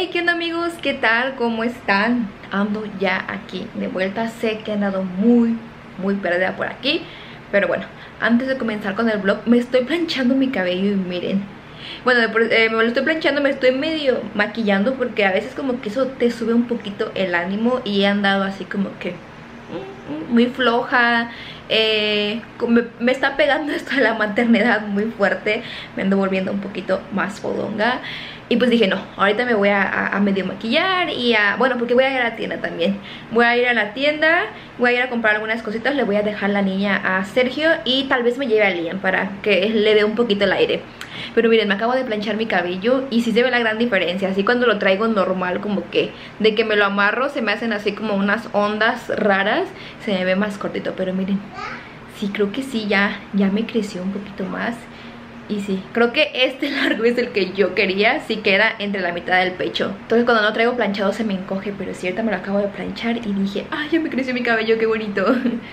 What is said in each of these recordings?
Hey, ¿qué onda amigos? ¿Qué tal? ¿Cómo están? Ando ya aquí de vuelta. Sé que he andado muy perdida por aquí, pero bueno, antes de comenzar con el vlog, me estoy planchando mi cabello y miren. Bueno, me lo estoy planchando, me estoy medio maquillando porque a veces como que eso te sube un poquito el ánimo y he andado así como que muy floja. Me está pegando esto de la maternidad muy fuerte. Me ando volviendo un poquito más fodonga. Y pues dije, no, ahorita me voy a medio maquillar y bueno, porque voy a ir a la tienda también. Voy a ir a la tienda, voy a ir a comprar algunas cositas. Le voy a dejar la niña a Sergio y tal vez me lleve a Liam para que le dé un poquito el aire. Pero miren, me acabo de planchar mi cabello y sí se ve la gran diferencia. Así cuando lo traigo normal, como que de que me lo amarro, se me hacen así como unas ondas raras. Se me ve más cortito, pero miren, sí, creo que sí, ya me creció un poquito más. Y sí, creo que este largo es el que yo quería. Sí que era entre la mitad del pecho. Entonces cuando no traigo planchado se me encoge. Pero sí, ahorita me lo acabo de planchar y dije, ay, ya me creció mi cabello, qué bonito.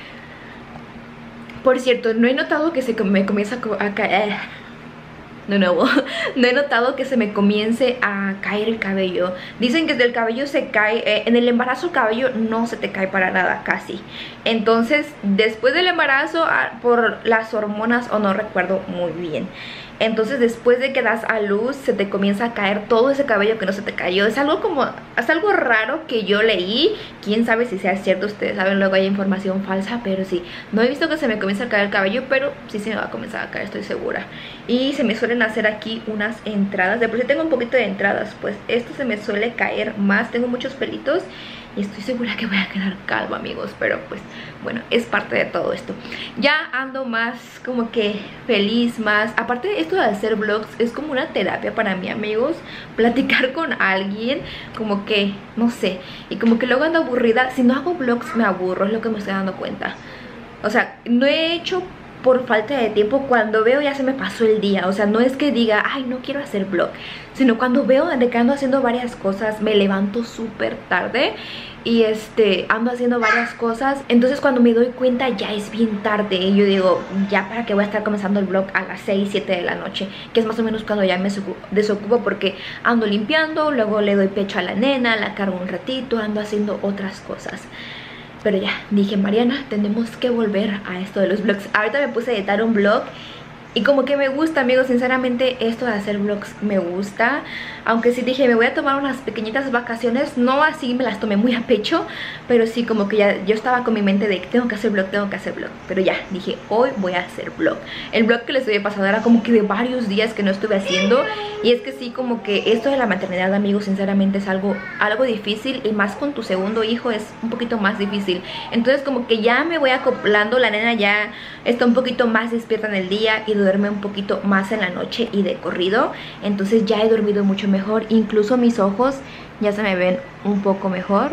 Por cierto, no he notado que me comienza a caer. No he notado que se me comience a caer el cabello. Dicen que del cabello se cae, en el embarazo el cabello no se te cae para nada, casi. Entonces, después del embarazo, por las hormonas, o no recuerdo muy bien, entonces después de que das a luz se te comienza a caer todo ese cabello que no se te cayó. Es algo raro que yo leí. Quién sabe si sea cierto, ustedes saben, luego hay información falsa. Pero sí, no he visto que se me comience a caer el cabello, pero sí se me va a comenzar a caer, estoy segura. Y se me suelen hacer aquí unas entradas. De por sí tengo un poquito de entradas, pues esto se me suele caer más. Tengo muchos pelitos y estoy segura que voy a quedar calva, amigos. Pero pues bueno, es parte de todo esto. Ya ando más como que feliz, más. Aparte, esto de hacer vlogs es como una terapia para mí, amigos. Platicar con alguien, como que, no sé. Y como que luego ando aburrida. Si no hago vlogs me aburro, es lo que me estoy dando cuenta. O sea, no he hecho por falta de tiempo. Cuando veo ya se me pasó el día. O sea, no es que diga, ay, no quiero hacer vlog, sino cuando veo de que ando haciendo varias cosas. Me levanto súper tarde y ando haciendo varias cosas. Entonces cuando me doy cuenta ya es bien tarde. Y yo digo, ya para qué voy a estar comenzando el vlog a las 6, 7 de la noche, que es más o menos cuando ya me desocupo, porque ando limpiando, luego le doy pecho a la nena, la cargo un ratito, ando haciendo otras cosas. Pero ya, dije, Mariana, tenemos que volver a esto de los vlogs. Ahorita me puse a editar un vlog y como que me gusta, amigos. Sinceramente, esto de hacer vlogs me gusta. Aunque sí dije, me voy a tomar unas pequeñitas vacaciones. No así me las tomé muy a pecho, pero sí como que ya yo estaba con mi mente de que tengo que hacer vlog, tengo que hacer vlog. Pero ya, dije, hoy voy a hacer vlog. El vlog que les había pasado era como que de varios días que no estuve haciendo. Y es que sí, como que esto de la maternidad, amigos, sinceramente es algo difícil. Y más con tu segundo hijo es un poquito más difícil. Entonces como que ya me voy acoplando. La nena ya está un poquito más despierta en el día y duerme un poquito más en la noche y de corrido. Entonces ya he dormido mucho mejor. Incluso mis ojos ya se me ven un poco mejor.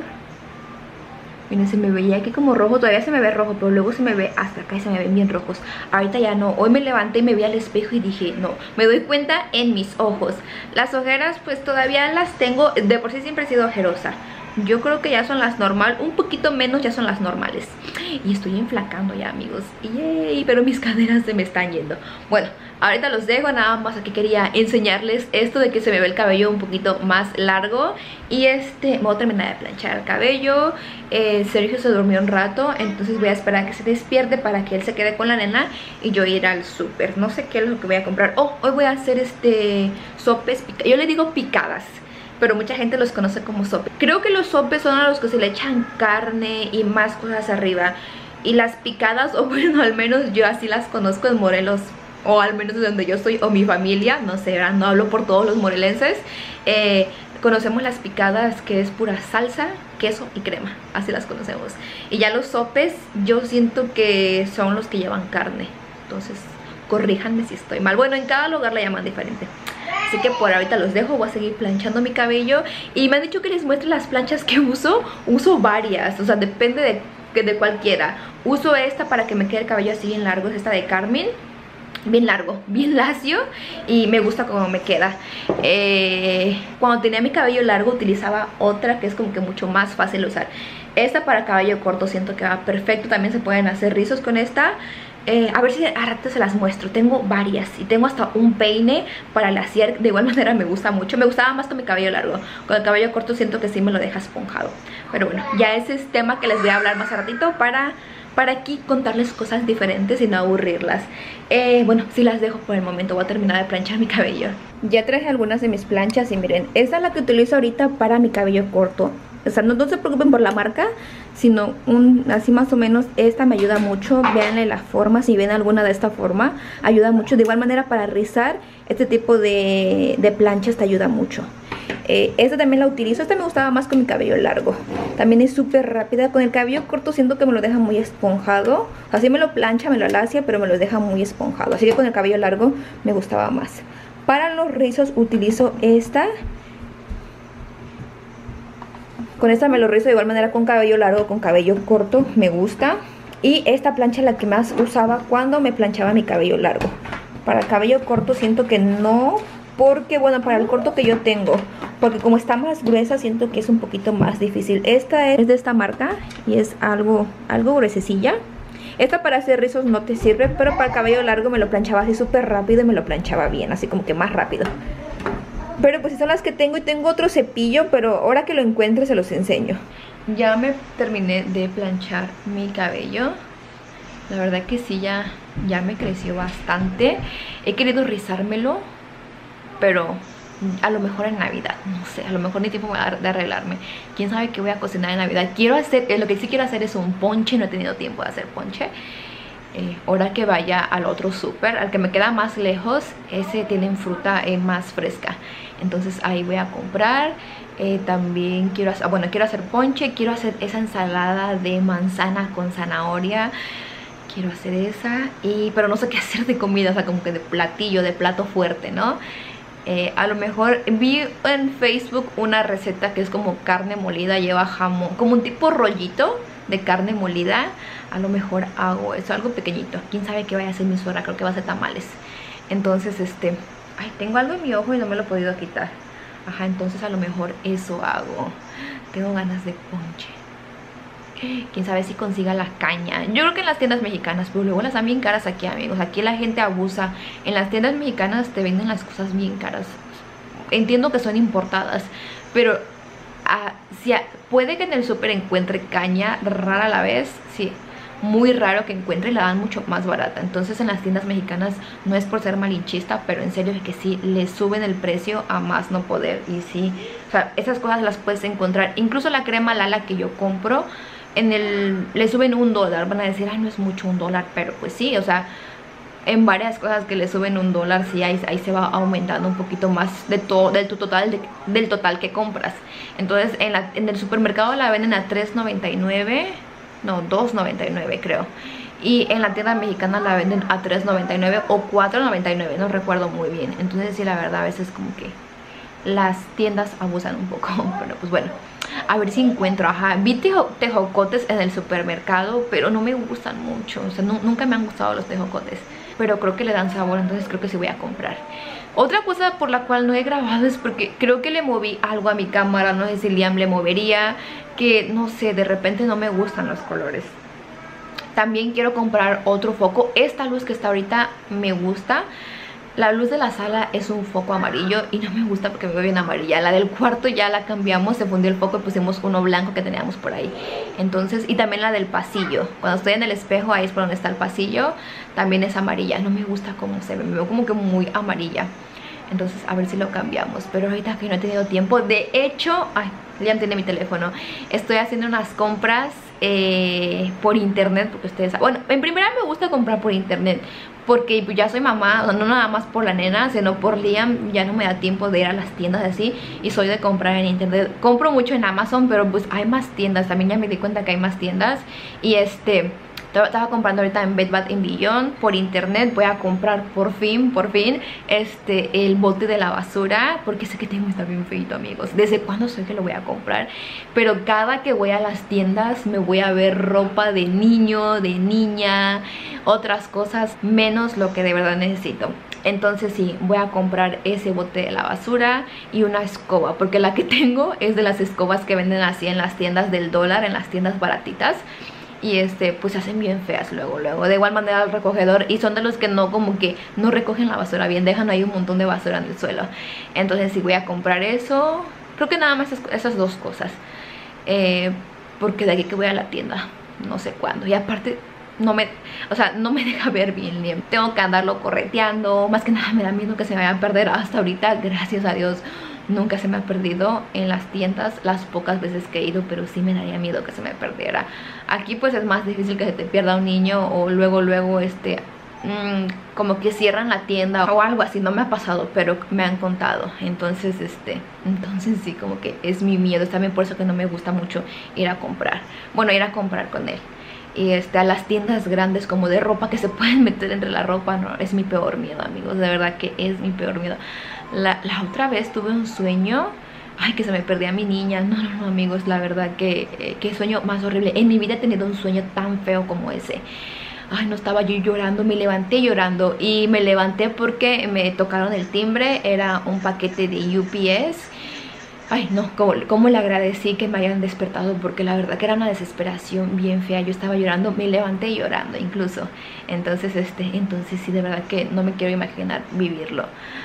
Miren, se me veía aquí como rojo. Todavía se me ve rojo, pero luego se me ve hasta acá y se me ven bien rojos. Ahorita ya no. Hoy me levanté y me vi al espejo y dije, no, me doy cuenta en mis ojos. Las ojeras pues todavía las tengo. De por sí siempre he sido ojerosa. Yo creo que ya son las normales, un poquito menos ya son las normales. Y estoy enflacando ya, amigos. Yay, pero mis caderas se me están yendo. Bueno, ahorita los dejo, nada más aquí quería enseñarles esto de que se me ve el cabello un poquito más largo. Y me voy a terminar de planchar el cabello. Sergio se durmió un rato, entonces voy a esperar a que se despierte para que él se quede con la nena y yo ir al súper. No sé qué es lo que voy a comprar. Hoy voy a hacer sopes, yo le digo picadas, pero mucha gente los conoce como sopes. Creo que los sopes son a los que se le echan carne y más cosas arriba. Y las picadas, o bueno, al menos yo así las conozco en Morelos, o al menos de donde yo soy, o mi familia, no sé, ¿verdad? No hablo por todos los morelenses. Conocemos las picadas, que es pura salsa, queso y crema, así las conocemos. Y ya los sopes, yo siento que son los que llevan carne. Entonces, corríjanme si estoy mal. Bueno, en cada lugar la llaman diferente. Así que por ahorita los dejo, voy a seguir planchando mi cabello. Y me han dicho que les muestre las planchas que uso. Uso varias, o sea, depende de cualquiera. Uso esta para que me quede el cabello así bien largo, es esta de Carmen. Bien largo, bien lacio, y me gusta cómo me queda. Cuando tenía mi cabello largo utilizaba otra que es como que mucho más fácil de usar. Esta para cabello corto siento que va perfecto. También se pueden hacer rizos con esta. A ver si a rato se las muestro. Tengo varias y tengo hasta un peine para laciar. De igual manera me gusta mucho. Me gustaba más con mi cabello largo. Con el cabello corto siento que sí me lo deja esponjado. Pero bueno, ya ese es tema que les voy a hablar más a ratito para aquí contarles cosas diferentes y no aburrirlas. Bueno, sí las dejo por el momento. Voy a terminar de planchar mi cabello. Ya traje algunas de mis planchas y miren, esta es la que utilizo ahorita para mi cabello corto. O sea, no se preocupen por la marca, sino así más o menos. Esta me ayuda mucho. Véanle la forma, si ven alguna de esta forma, ayuda mucho. De igual manera para rizar, este tipo de planchas te ayuda mucho. Esta también la utilizo. Esta me gustaba más con mi cabello largo. También es súper rápida. Con el cabello corto siento que me lo deja muy esponjado. Así me lo plancha, me lo alacia, pero me lo deja muy esponjado. Así que con el cabello largo me gustaba más. Para los rizos utilizo esta. Con esta me lo rizo de igual manera con cabello largo, con cabello corto, me gusta. Y esta plancha es la que más usaba cuando me planchaba mi cabello largo. Para el cabello corto siento que no, porque bueno, para el corto que yo tengo, porque como está más gruesa siento que es un poquito más difícil. Esta es de esta marca y es algo gruesecilla. Esta para hacer rizos no te sirve, pero para el cabello largo me lo planchaba así súper rápido y me lo planchaba bien, así como que más rápido. Pero pues son las que tengo y tengo otro cepillo, pero ahora que lo encuentre se los enseño. Ya me terminé de planchar mi cabello. La verdad que sí, ya me creció bastante. He querido rizármelo, pero a lo mejor en Navidad, no sé, a lo mejor ni tiempo me va a dar de arreglarme. Quién sabe qué voy a cocinar en Navidad. Lo que sí quiero hacer es un ponche, no he tenido tiempo de hacer ponche. Ahora que vaya al otro súper, al que me queda más lejos, ese tienen fruta más fresca. Entonces ahí voy a comprar. También quiero hacer ponche, quiero hacer esa ensalada de manzana con zanahoria. Quiero hacer esa, pero no sé qué hacer de comida, o sea, como que de platillo, de plato fuerte, ¿no? A lo mejor vi en Facebook una receta que es como carne molida, lleva jamón, como un tipo rollito de carne molida. A lo mejor hago eso, algo pequeñito. Quién sabe qué vaya a hacer mi suegra, creo que va a hacer tamales. Entonces, ay, tengo algo en mi ojo y no me lo he podido quitar. Ajá, entonces a lo mejor eso hago. Tengo ganas de ponche. Quién sabe si consiga la caña. Yo creo que en las tiendas mexicanas, pero luego las dan bien caras aquí, amigos. Aquí la gente abusa. En las tiendas mexicanas te venden las cosas bien caras. Entiendo que son importadas, pero puede que en el súper encuentre caña, rara a la vez. Sí, muy raro que encuentre y la dan mucho más barata. Entonces en las tiendas mexicanas, no es por ser malinchista, pero en serio es que sí, le suben el precio a más no poder. Y sí, o sea, esas cosas las puedes encontrar. Incluso la crema Lala que yo compro, le suben $1. Van a decir, ay, no es mucho $1, pero pues sí, o sea, en varias cosas que le suben $1, sí, ahí se va aumentando un poquito más del total que compras. Entonces en el supermercado la venden a $3.99, no, $2.99 creo. Y en la tienda mexicana la venden a $3.99 o $4.99, no recuerdo muy bien. Entonces sí, la verdad a veces como que las tiendas abusan un poco. Pero pues bueno, a ver si encuentro. Ajá, vi tejocotes en el supermercado, pero no me gustan mucho. O sea, nunca me han gustado los tejocotes, pero creo que le dan sabor, entonces creo que sí voy a comprar. Otra cosa por la cual no he grabado es porque creo que le moví algo a mi cámara. No sé si Liam le movería, que no sé, de repente no me gustan los colores. También quiero comprar otro foco. Esta luz que está ahorita me gusta. La luz de la sala es un foco amarillo y no me gusta porque me veo bien amarilla. La del cuarto ya la cambiamos, se fundió el foco y pusimos uno blanco que teníamos por ahí. Entonces, y también la del pasillo. Cuando estoy en el espejo, ahí es por donde está el pasillo, también es amarilla. No me gusta cómo se ve, me veo como que muy amarilla. Entonces, a ver si lo cambiamos. Pero ahorita que no he tenido tiempo. De hecho, ay, Liam tiene mi teléfono. Estoy haciendo unas compras por internet, porque ustedes saben. Bueno, en primera me gusta comprar por internet, porque ya soy mamá, no nada más por la nena, sino por Liam. Ya no me da tiempo de ir a las tiendas así, y soy de comprar en internet. Compro mucho en Amazon, pero pues hay más tiendas. También ya me di cuenta que hay más tiendas. Y estaba comprando ahorita en Bed Bath & Beyond por internet. Voy a comprar por fin el bote de la basura, porque sé que tengo que estar bien feito, amigos. Desde cuándo sé que lo voy a comprar, pero cada que voy a las tiendas me voy a ver ropa de niño, de niña, otras cosas, menos lo que de verdad necesito. Entonces sí, voy a comprar ese bote de la basura y una escoba, porque la que tengo es de las escobas que venden así en las tiendas del dólar, en las tiendas baratitas. y pues se hacen bien feas luego. De igual manera al recogedor, y son de los que no, como que no recogen la basura bien, dejan ahí un montón de basura en el suelo. Entonces sí voy a comprar eso, creo que nada más esas dos cosas, porque de aquí que voy a la tienda no sé cuándo, y aparte no me deja ver bien, tengo que andarlo correteando, más que nada me da miedo que se me vaya a perder. Hasta ahorita, gracias a Dios, nunca se me ha perdido en las tiendas, las pocas veces que he ido, pero sí me daría miedo que se me perdiera. Aquí pues es más difícil que se te pierda un niño, o luego como que cierran la tienda o algo así. No me ha pasado, pero me han contado. Entonces entonces sí, como que es mi miedo. Es también por eso que no me gusta mucho ir a comprar. Bueno, ir a comprar con él. Y a las tiendas grandes como de ropa, que se pueden meter entre la ropa, no, es mi peor miedo, amigos. De verdad que es mi peor miedo. La otra vez tuve un sueño, ay, que se me perdía mi niña. No, amigos, la verdad que qué sueño más horrible. En mi vida he tenido un sueño tan feo como ese. Ay, no, estaba yo llorando, me levanté llorando. Y me levanté porque me tocaron el timbre, era un paquete de UPS. Ay, no, cómo le agradecí que me hayan despertado, porque la verdad que era una desesperación bien fea. Yo estaba llorando, me levanté llorando incluso. Entonces, entonces sí, de verdad que no me quiero imaginar vivirlo.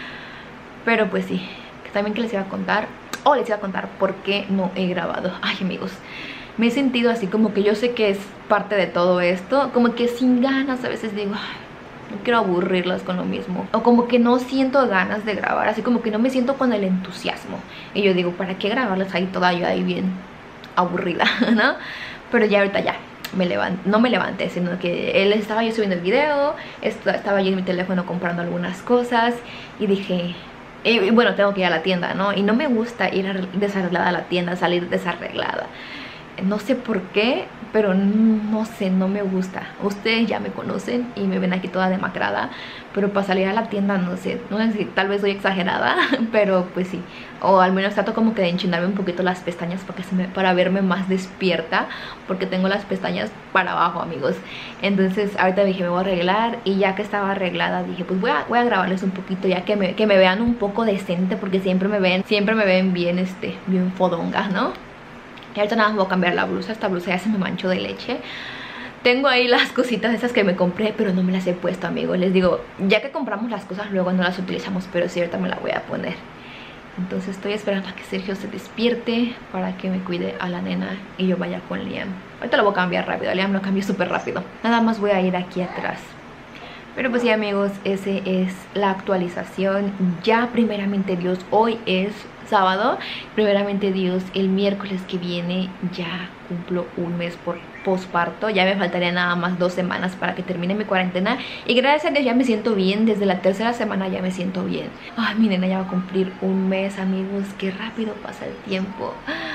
Pero pues sí, también que les iba a contar, les iba a contar por qué no he grabado. Ay, amigos, me he sentido así como que yo sé que es parte de todo esto, como que sin ganas. A veces digo, ay, no quiero aburrirlas con lo mismo, o como que no siento ganas de grabar, así como que no me siento con el entusiasmo. Y yo digo, ¿para qué grabarlas ahí toda yo ahí bien aburrida, no? Pero ya ahorita ya no me levanté, sino que él estaba yo subiendo el video, estaba yo en mi teléfono comprando algunas cosas, y dije, y bueno, tengo que ir a la tienda, ¿no? Y no me gusta ir desarreglada a la tienda, salir desarreglada. No sé por qué, pero no sé, no me gusta. Ustedes ya me conocen y me ven aquí toda demacrada, pero para salir a la tienda no sé si tal vez soy exagerada, pero pues sí. O al menos trato como que de enchinarme un poquito las pestañas para verme más despierta, porque tengo las pestañas para abajo, amigos. Entonces ahorita dije, me voy a arreglar, y ya que estaba arreglada dije, pues voy a grabarles un poquito, ya que me vean un poco decente, porque siempre me ven bien, bien fodonga, ¿no? Y ahorita nada más voy a cambiar la blusa. Esta blusa ya se me manchó de leche. Tengo ahí las cositas esas que me compré, pero no me las he puesto, amigos. Les digo, ya que compramos las cosas, luego no las utilizamos, pero sí, ahorita me la voy a poner. Entonces estoy esperando a que Sergio se despierte para que me cuide a la nena y yo vaya con Liam. Ahorita lo voy a cambiar rápido, Liam lo cambio súper rápido. Nada más voy a ir aquí atrás. Pero pues sí, amigos, ese es la actualización. Ya primeramente Dios, hoy es sábado, primeramente Dios, el miércoles que viene ya cumplo un mes por posparto. Ya me faltaría nada más 2 semanas para que termine mi cuarentena, y gracias a Dios ya me siento bien. Desde la 3ª semana ya me siento bien. Ay, mi nena ya va a cumplir un mes, amigos. Qué rápido pasa el tiempo.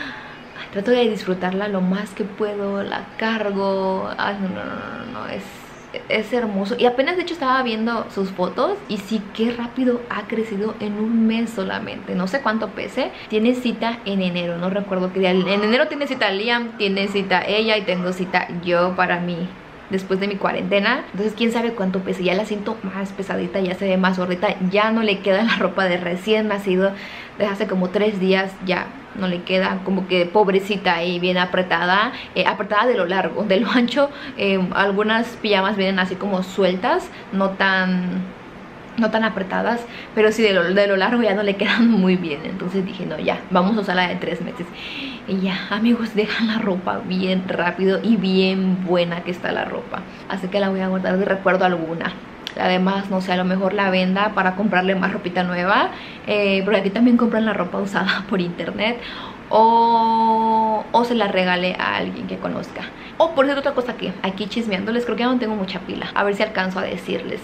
Ay, trato de disfrutarla lo más que puedo, la cargo. Ay, no, es hermoso. Y apenas de hecho estaba viendo sus fotos, y sí, qué rápido ha crecido en un mes solamente. No sé cuánto pese. Tiene cita en enero, no recuerdo qué día. En enero tiene cita Liam, tiene cita ella, y tengo cita yo para mí después de mi cuarentena. Entonces quién sabe cuánto pese. Ya la siento más pesadita, ya se ve más gordita. Ya no le queda la ropa de recién nacido desde hace como 3 días. Ya no le queda, como que pobrecita y bien apretada, apretada de lo largo, de lo ancho. Algunas pijamas vienen así como sueltas, no tan apretadas, pero sí de lo largo ya no le quedan muy bien. Entonces dije, no, ya, vamos a usar la de 3 meses. Y ya, amigos, dejan la ropa bien rápido, y bien buena que está la ropa. Así que la voy a guardar de recuerdo alguna. Además, no sé, a lo mejor la venda para comprarle más ropita nueva, porque aquí también compran la ropa usada por internet, o se la regale a alguien que conozca. O por cierto, otra cosa que aquí chismeándoles, creo que ya no tengo mucha pila, a ver si alcanzo a decirles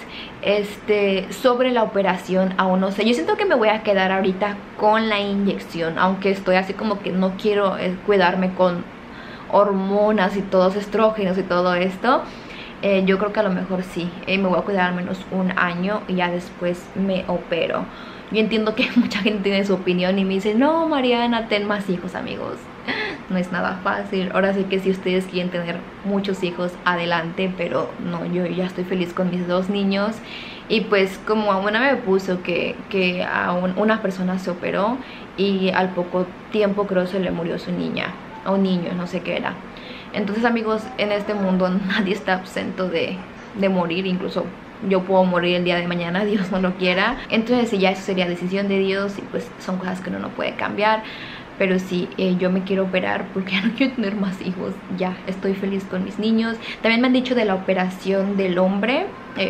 sobre la operación. Aún no sé, yo siento que me voy a quedar ahorita con la inyección, aunque estoy así como que no quiero cuidarme con hormonas y todos estrógenos y todo esto. Yo creo que a lo mejor sí, me voy a cuidar al menos un año, y ya después me opero. Yo entiendo que mucha gente tiene su opinión y me dice, no, Mariana, ten más hijos, amigos. No es nada fácil. Ahora sí que si ustedes quieren tener muchos hijos, adelante, pero no, yo ya estoy feliz con mis 2 niños. Y pues como una me puso que una persona se operó, y al poco tiempo creo se le murió su niña. a un niño, no sé qué era. Entonces, amigos, en este mundo nadie está exento de morir. Incluso yo puedo morir el día de mañana, Dios no lo quiera. Entonces sí, ya eso sería decisión de Dios y pues son cosas que uno no puede cambiar. Pero sí, yo me quiero operar porque ya no quiero tener más hijos. Ya estoy feliz con mis niños. También me han dicho de la operación del hombre,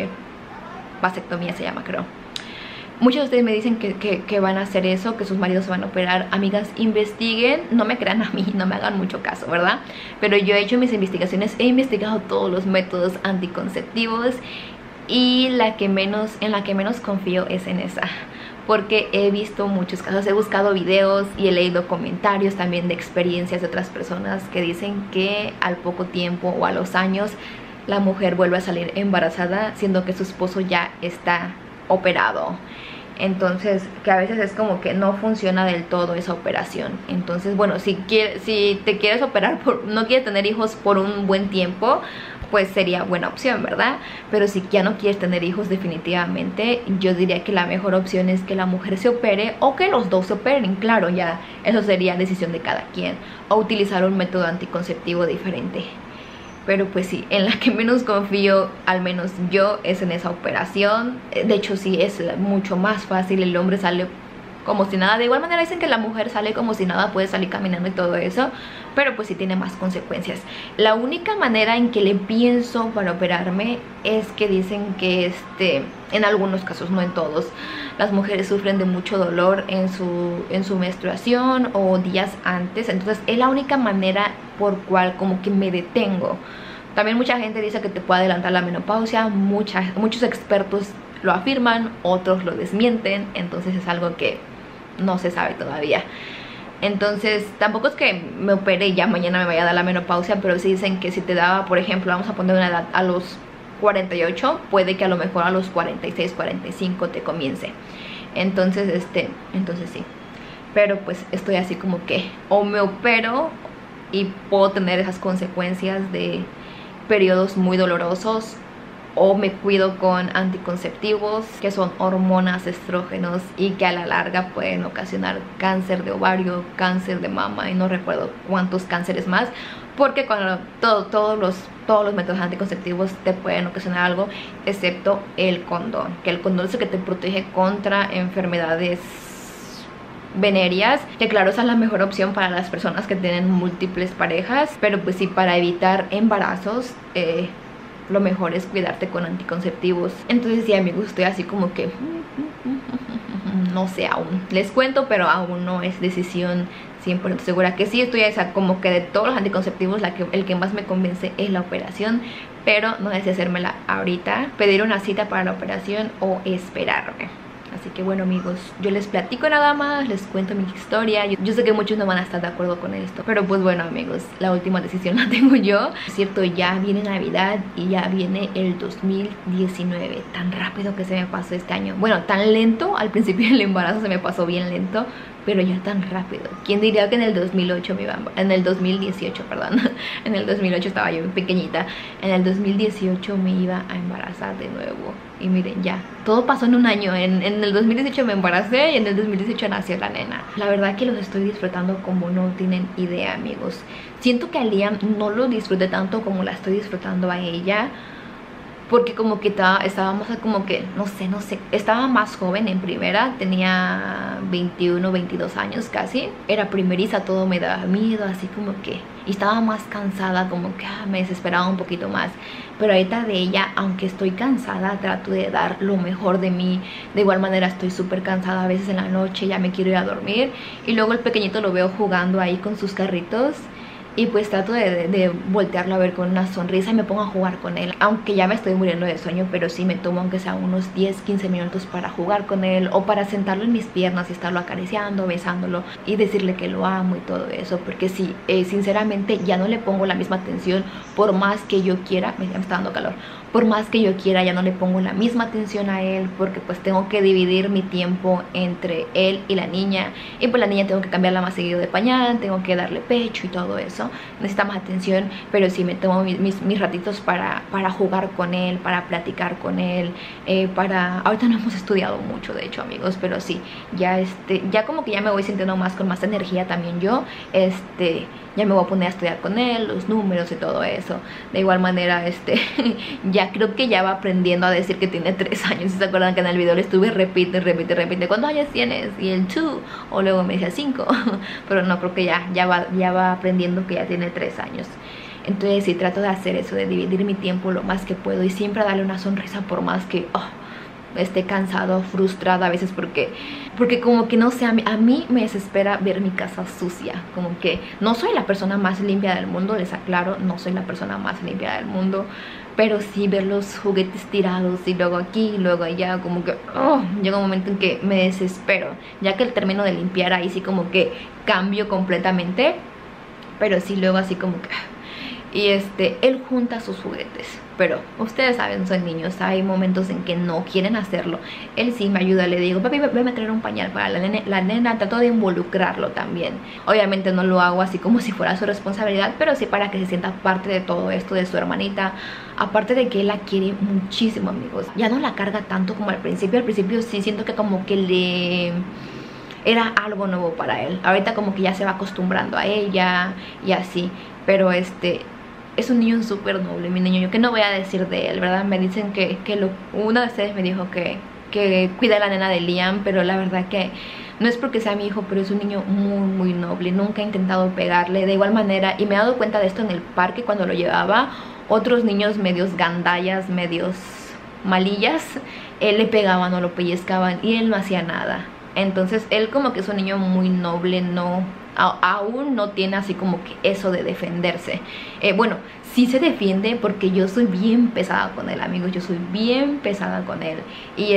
vasectomía se llama, creo. Muchos de ustedes me dicen que van a hacer eso, que sus maridos se van a operar. Amigas, investiguen, no me crean a mí, no me hagan mucho caso, ¿verdad? Pero yo he hecho mis investigaciones, he investigado todos los métodos anticonceptivos y en la que menos confío es en esa, porque he visto muchos casos, he buscado videos y he leído comentarios también de experiencias de otras personas que dicen que al poco tiempo o a los años la mujer vuelve a salir embarazada, siendo que su esposo ya está operado. Entonces que a veces es como que no funciona del todo esa operación. Entonces bueno, si te quieres operar, no quieres tener hijos por un buen tiempo, pues sería buena opción, ¿verdad? Pero si ya no quieres tener hijos definitivamente, yo diría que la mejor opción es que la mujer se opere o que los dos se operen. Claro, ya eso sería decisión de cada quien, o utilizar un método anticonceptivo diferente. Pero pues sí, en la que menos confío, al menos yo, es en esa operación. De hecho sí, es mucho más fácil, el hombre sale como si nada. De igual manera dicen que la mujer sale como si nada, puede salir caminando y todo eso, pero pues sí tiene más consecuencias. La única manera en que le pienso para operarme es que dicen que en algunos casos, no en todos, las mujeres sufren de mucho dolor en su menstruación o días antes. Entonces es la única manera por cual como que me detengo. También mucha gente dice que te puede adelantar la menopausia, muchos expertos lo afirman, otros lo desmienten, entonces es algo que no se sabe todavía. Entonces tampoco es que me opere y ya mañana me vaya a dar la menopausia, pero sí dicen que si te daba, por ejemplo, vamos a poner una edad a los 48, puede que a lo mejor a los 46, 45 te comience. Entonces sí. Pero pues estoy así como que o me opero y puedo tener esas consecuencias de periodos muy dolorosos, o me cuido con anticonceptivos, que son hormonas, estrógenos, y que a la larga pueden ocasionar cáncer de ovario, cáncer de mama y no recuerdo cuántos cánceres más, porque cuando todos los métodos anticonceptivos te pueden ocasionar algo, excepto el condón, que el condón es el que te protege contra enfermedades venéreas, que claro, esa es la mejor opción para las personas que tienen múltiples parejas, pero pues sí, para evitar embarazos lo mejor es cuidarte con anticonceptivos. Entonces sí, amigos, estoy así como que no sé aún, les cuento, pero aún no es decisión 100% segura. Que sí estoy esa, como que de todos los anticonceptivos el que más me convence es la operación, pero no sé si hacérmela ahorita, pedir una cita para la operación o esperarme. Así que bueno, amigos, yo les platico nada más, les cuento mi historia. Yo sé que muchos no van a estar de acuerdo con esto, pero pues bueno, amigos, la última decisión la tengo yo. Es cierto, ya viene Navidad y ya viene el 2019. Tan rápido que se me pasó este año. Bueno, tan lento, al principio del embarazo se me pasó bien lento, pero ya tan rápido. ¿Quién diría que en el 2008 me iba en el 2018, perdón. En el 2008 estaba yo pequeñita. En el 2018 me iba a embarazar de nuevo. Y miren, ya, todo pasó en un año. En el 2018 me embaracé y en el 2018 nació la nena. La verdad que los estoy disfrutando como no tienen idea, amigos. Siento que a Liam no lo disfruté tanto como la estoy disfrutando a ella, porque como que estábamos como que, no sé, estaba más joven en primera, tenía 21, 22 años casi, era primeriza, todo me daba miedo, así como que, y estaba más cansada, como que me desesperaba un poquito más. Pero ahorita de ella, aunque estoy cansada, trato de dar lo mejor de mí. De igual manera estoy súper cansada a veces en la noche, ya me quiero ir a dormir, y luego el pequeñito lo veo jugando ahí con sus carritos, y pues trato de voltearlo a ver con una sonrisa y me pongo a jugar con él. Aunque ya me estoy muriendo de sueño, pero sí me tomo aunque sea unos 10-15 minutos para jugar con él, o para sentarlo en mis piernas y estarlo acariciando, besándolo y decirle que lo amo y todo eso. Porque sí, sinceramente ya no le pongo la misma atención, por más que yo quiera. Me está dando calor. Por más que yo quiera, ya no le pongo la misma atención a él, porque pues tengo que dividir mi tiempo entre él y la niña. Y pues la niña tengo que cambiarla más seguido de pañal, tengo que darle pecho y todo eso. eso, necesita más atención, pero sí me tomo mis ratitos para jugar con él, para platicar con él, ahorita no hemos estudiado mucho, de hecho, amigos, pero sí, ya como que ya me voy sintiendo más con más energía también yo, ya me voy a poner a estudiar con él, los números y todo eso. De igual manera, ya creo que ya va aprendiendo a decir que tiene 3 años. ¿Se acuerdan que en el video le estuve repite? ¿Cuántos años tienes? Y el 2, o luego me decía 5. Pero no, creo que ya va aprendiendo que ya tiene 3 años. Entonces sí, trato de hacer eso, de dividir mi tiempo lo más que puedo y siempre darle una sonrisa por más que esté cansado, frustrada a veces porque como que no sé, a mí me desespera ver mi casa sucia. Como que no soy la persona más limpia del mundo, les aclaro, no soy la persona más limpia del mundo, pero sí ver los juguetes tirados y luego aquí y luego allá, como que llega un momento en que me desespero, ya que el término de limpiar ahí sí como que cambio completamente, pero sí luego así como que... Y él junta sus juguetes, pero ustedes saben, son niños, hay momentos en que no quieren hacerlo. Él sí me ayuda, le digo, papi, ven a traer un pañal para la nena, trato de involucrarlo también. Obviamente no lo hago así como si fuera su responsabilidad, pero sí para que se sienta parte de todo esto, de su hermanita. Aparte de que él la quiere muchísimo, amigos. Ya no la carga tanto como al principio sí siento que como que era algo nuevo para él. Ahorita como que ya se va acostumbrando a ella y así, pero es un niño súper noble, mi niño. Yo que no voy a decir de él, ¿verdad? Me dicen que una de ustedes me dijo que cuida a la nena de Liam, pero la verdad que no es porque sea mi hijo, pero es un niño muy, muy noble. Nunca he intentado pegarle de igual manera, y me he dado cuenta de esto en el parque cuando lo llevaba. Otros niños medios gandallas, medios malillas, él le pegaban o lo pellizcaban y él no hacía nada. Entonces él como que es un niño muy noble, aún no tiene así como que eso de defenderse. Bueno, sí se defiende porque yo soy bien pesada con él, amigos. Yo soy bien pesada con él. Y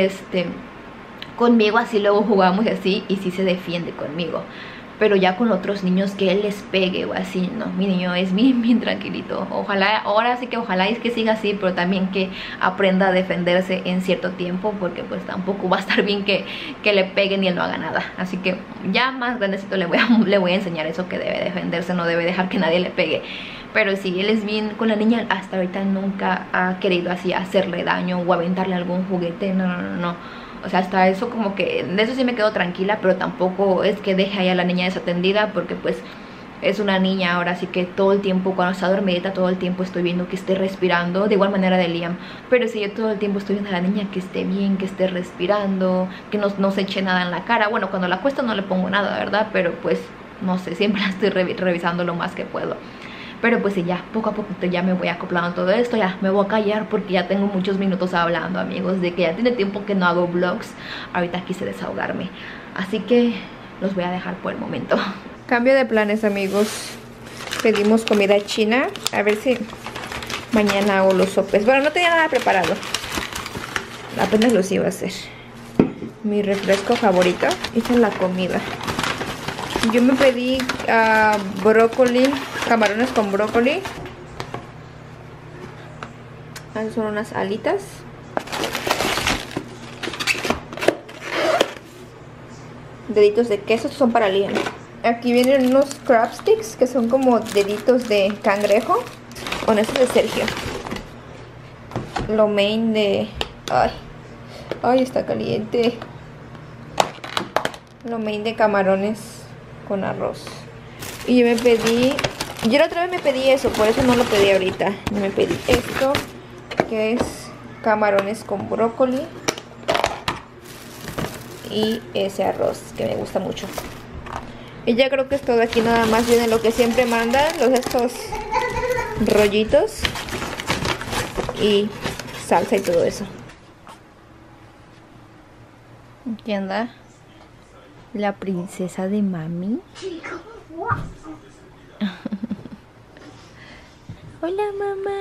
conmigo así luego jugamos así y sí se defiende conmigo. Pero ya con otros niños que él les pegue o así, no, mi niño es bien, bien tranquilito. Ojalá, ahora sí que ojalá es que siga así, pero también que aprenda a defenderse en cierto tiempo, porque pues tampoco va a estar bien que le peguen y él no haga nada. Así que ya más grandecito le voy a enseñar eso, que debe defenderse, no debe dejar que nadie le pegue. Pero sí, él es bien con la niña, hasta ahorita nunca ha querido así hacerle daño o aventarle algún juguete, no. O sea, hasta eso como que, de eso sí me quedo tranquila, pero tampoco es que deje ahí a la niña desatendida, porque pues es una niña ahora, así que todo el tiempo, cuando está dormidita, todo el tiempo estoy viendo que esté respirando, de igual manera de Liam. Pero sí, yo todo el tiempo estoy viendo a la niña que esté bien, que esté respirando, que no se eche nada en la cara. Bueno, cuando la acuesto no le pongo nada, ¿verdad? Pero pues, no sé, siempre la estoy revisando lo más que puedo. Pero pues sí, ya poco a poco ya me voy acoplando a todo esto. Ya me voy a callar porque ya tengo muchos minutos hablando, amigos, de que ya tiene tiempo que no hago vlogs. Ahorita quise desahogarme, así que los voy a dejar por el momento. Cambio de planes, amigos. Pedimos comida china. A ver si mañana hago los sopes. Bueno, no tenía nada preparado, apenas los iba a hacer. Mi refresco favorito. Esta es la comida. Yo me pedí brócoli, camarones con brócoli. Son unas alitas. Deditos de queso, estos son para Liam. Aquí vienen unos crab sticks, que son como deditos de cangrejo. Bueno, este es de Sergio. Lo main de... Ay, está caliente. Lo main de camarones con arroz. Y yo la otra vez me pedí eso, por eso no lo pedí ahorita. Me pedí esto, que es camarones con brócoli, y ese arroz que me gusta mucho. Y ya creo que es todo. Aquí nada más viene lo que siempre mandan, estos rollitos y salsa y todo eso. Aquí anda la princesa de mami. Hola, mamá.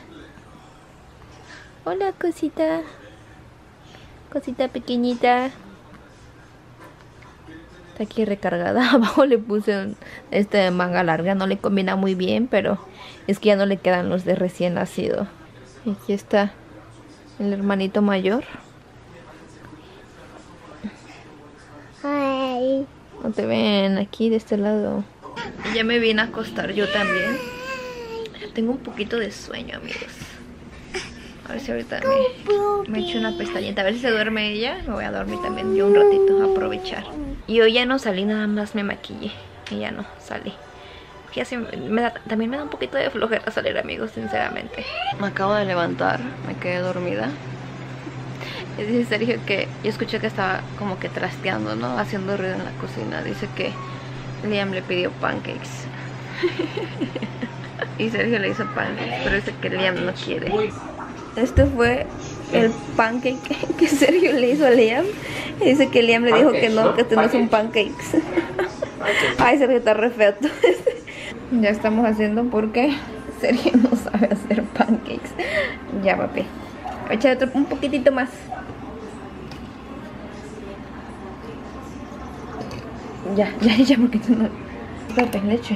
Hola, cosita. Cosita pequeñita. Está aquí recargada. Abajo le puse de manga larga. No le combina muy bien, pero es que ya no le quedan los de recién nacido. Y aquí está el hermanito mayor. Hi. No te ven aquí de este lado. Ya me vine a acostar yo también. Tengo un poquito de sueño, amigos. A ver si ahorita me echo una pestañita. A ver si se duerme ella. Me voy a dormir también yo un ratito, a aprovechar. Y hoy ya no salí, nada más me maquillé. Y ya no salí. Que así también me da un poquito de flojera salir, amigos, sinceramente. Me acabo de levantar, me quedé dormida. Y dice Sergio que yo escuché que estaba como que trasteando, ¿no? Haciendo ruido en la cocina. Dice que Liam le pidió pancakes. Y Sergio le hizo pancakes, pero dice que Liam no quiere. Este fue el pancake que Sergio le hizo a Liam. Y dice que Liam le dijo que no, que este no son pancakes. Ay, Sergio está re feo. Ya estamos haciendo porque Sergio no sabe hacer pancakes. Ya, papi. Echa un poquitito más. Ya, porque tú no... Espérate, leche.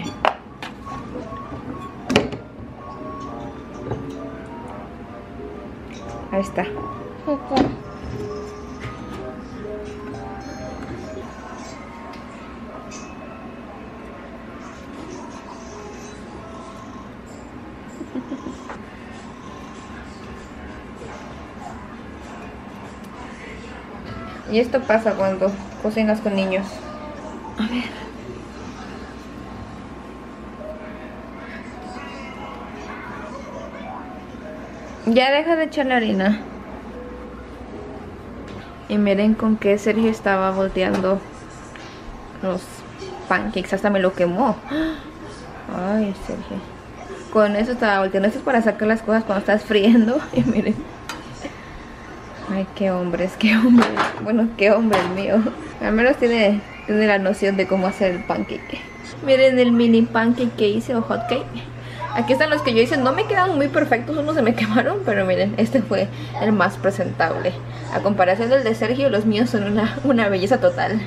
Ahí está. Y esto pasa cuando cocinas con niños. A ver. Ya deja de echarle harina. Y miren con qué Sergio estaba volteando los pancakes. Hasta me lo quemó. Ay, Sergio. Con eso estaba volteando. Esto es para sacar las cosas cuando estás friendo. Y miren. Ay, qué hombres, qué hombres. Bueno, qué hombre el mío. Al menos tiene la noción de cómo hacer el pancake. Miren el mini pancake que hice, o hot cake. Aquí están los que yo hice. No me quedaron muy perfectos, unos se me quemaron, pero miren, este fue el más presentable. A comparación del de Sergio, los míos son una belleza total.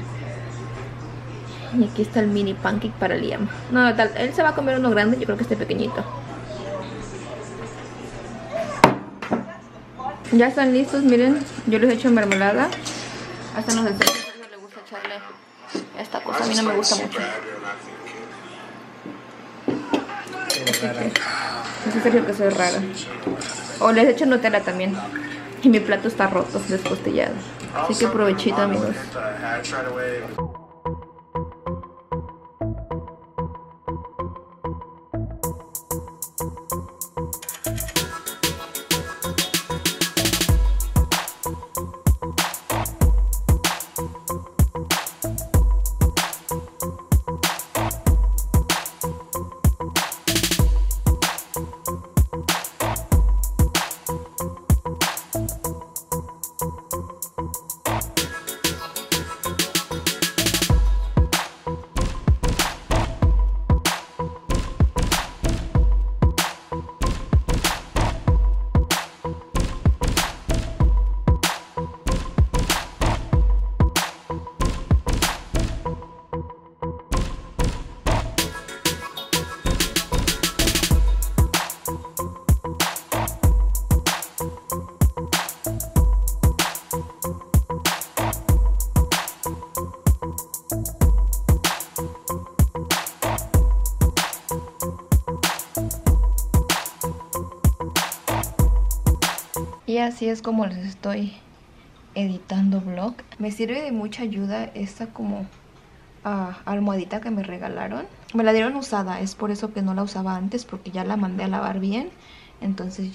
Y aquí está el mini pancake para Liam. No, tal, él se va a comer uno grande, yo creo que este pequeñito. Ya están listos, miren, yo les he hecho mermelada. Hasta no sé si a Sergio le gusta echarle esta cosa, a mí no me gusta mucho. Dice Sergio que soy rara. O les echo Nutella también. Y mi plato está roto, despostillado. Así que provechito, amigos. Y así es como les estoy editando vlog. Me sirve de mucha ayuda esta como almohadita que me regalaron. Me la dieron usada, es por eso que no la usaba antes, porque ya la mandé a lavar bien. Entonces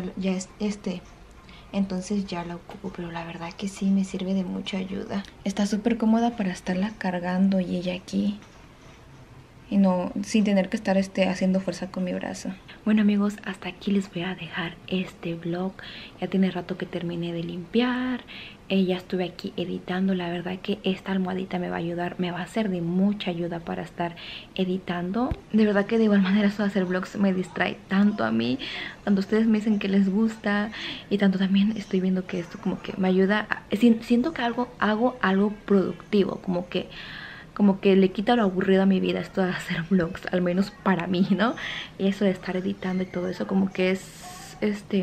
entonces ya la ocupo, pero la verdad que sí me sirve de mucha ayuda. Está súper cómoda para estarla cargando y ella aquí. Y no, sin tener que estar haciendo fuerza con mi brazo. Bueno, amigos, hasta aquí les voy a dejar este vlog. Ya tiene rato que terminé de limpiar. Ya estuve aquí editando. La verdad que esta almohadita me va a ayudar, me va a ser de mucha ayuda para estar editando. De verdad que de igual manera eso de hacer vlogs me distrae tanto a mí. Cuando ustedes me dicen que les gusta, y tanto también estoy viendo que esto como que me ayuda. Siento que hago algo productivo, como que le quita lo aburrido a mi vida esto de hacer vlogs, al menos para mí, ¿no? Y eso de estar editando y todo eso como que es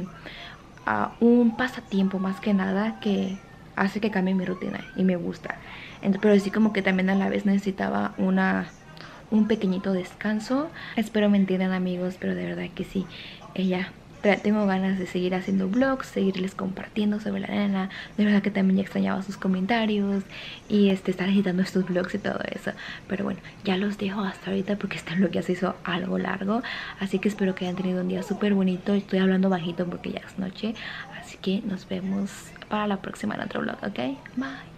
un pasatiempo más que nada que hace que cambie mi rutina y me gusta. Pero sí como que también a la vez necesitaba un un pequeñito descanso. Espero me entiendan, amigos, pero de verdad que sí, tengo ganas de seguir haciendo vlogs, seguirles compartiendo sobre la nena. De verdad que también ya extrañaba sus comentarios y estar editando estos vlogs y todo eso. Pero bueno, ya los dejo hasta ahorita porque este vlog ya se hizo algo largo. Así que espero que hayan tenido un día súper bonito. Estoy hablando bajito porque ya es noche. Así que nos vemos para la próxima en otro vlog, ¿ok? Bye.